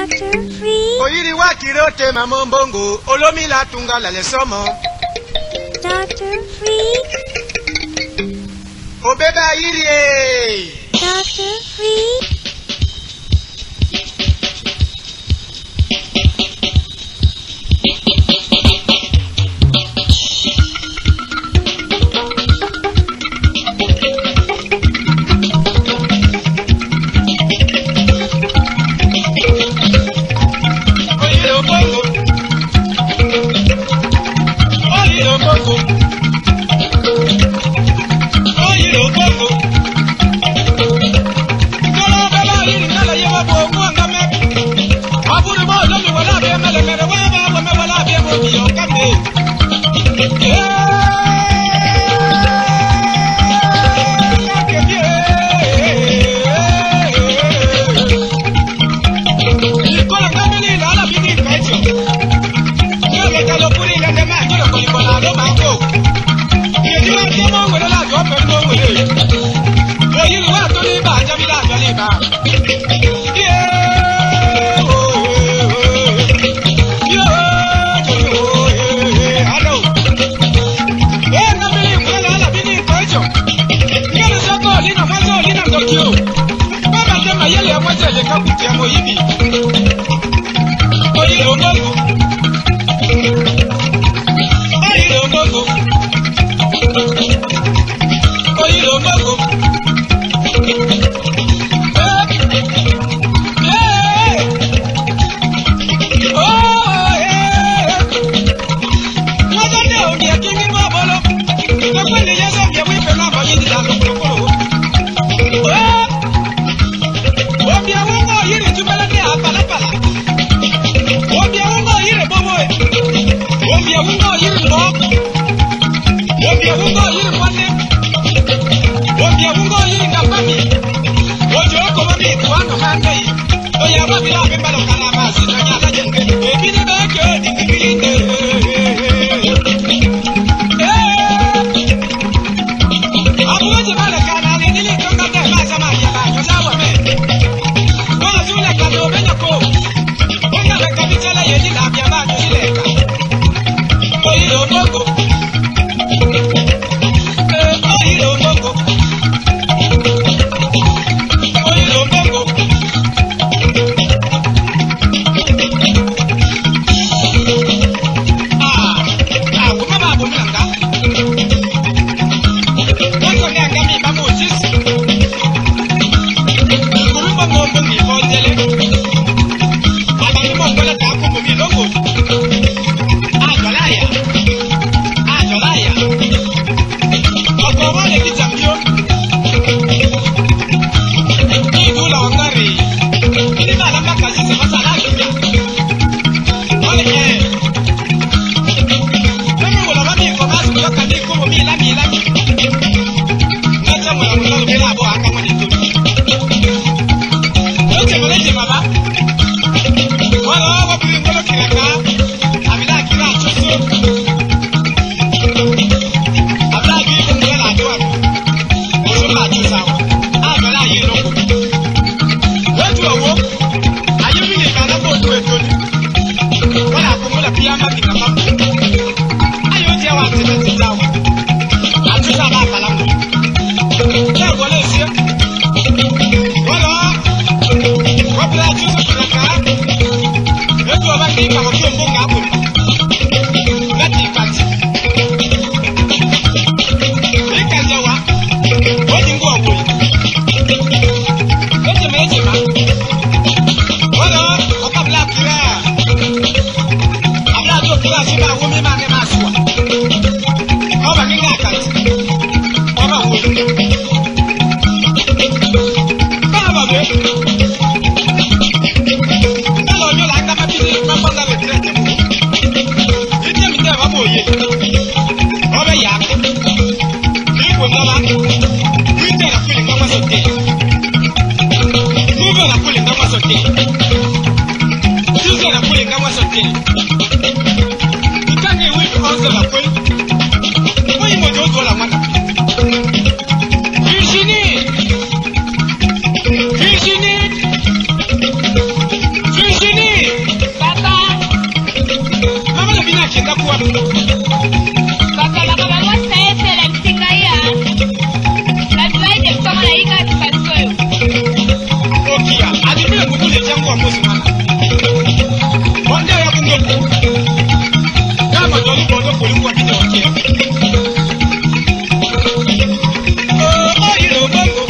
Dr. Free. Oyiri wa kirote mamombongo olomila tunga la lesomo. Dr. Free. Obeba yiri. Dr. Free. Virginie! chenda kwa. Baka wasa ese la mtinga ya. La tuwaide kama na ika tukasoyo. Okia, adimile kukule jangu wa mosi mana. Wande ya kungoku. Kama jolu bodo kulikuwa kite wakia. Ilo bongo.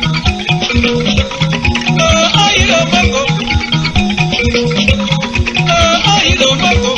Ilo bongo. Ilo bongo.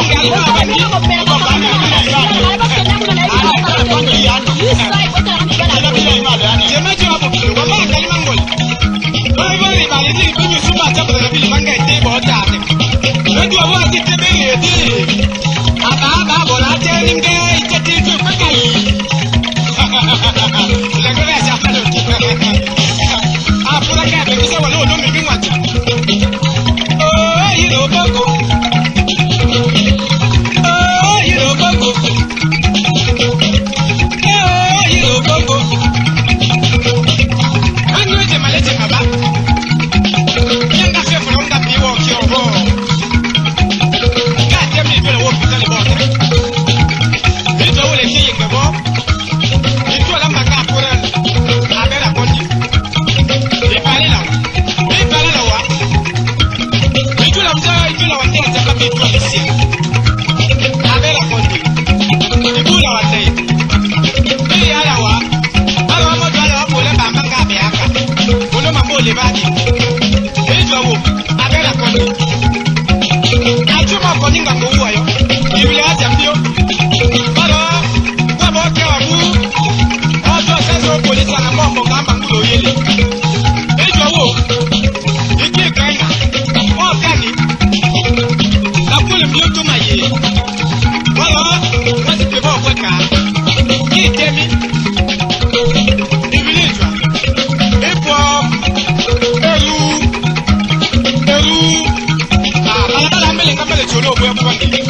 La la ville manga été botate. Le doit voir si t'es bien dit. Aba bola teninge itati tu pakai. La gueule à faire le type. Ah pour la gueule, mais ça va l'eau mais bien watch. Oh, il est bongo. Oh, il est bongo. Oh, il est bongo. Anu te malete baba. Yanga fait from that be walk your home. God damn it, you walk with the water. It's all a thing the walk. It's all a maca for a better body. The parilla. The parilla. It's all a you know what things are coming to see. A better body. The bull our day. The Alawa. Alawa Jala for a manga beaka. Olomambo Levadi. It's a wolf. A better body. Achuma koninga kuwa yo. Ibile acha mbio. Bado. Wabo kwa bu. Ojo sasa polisi na mambo kama ngulo yele. Ejo wo. Ike kaina. O kani. Akule mbio tuma ye. Bado. Wasi pebo kweka. Kitemi. Ibile jwa. Epo. Eru. Ah, ala mbele kamele cholo kwa bwangi.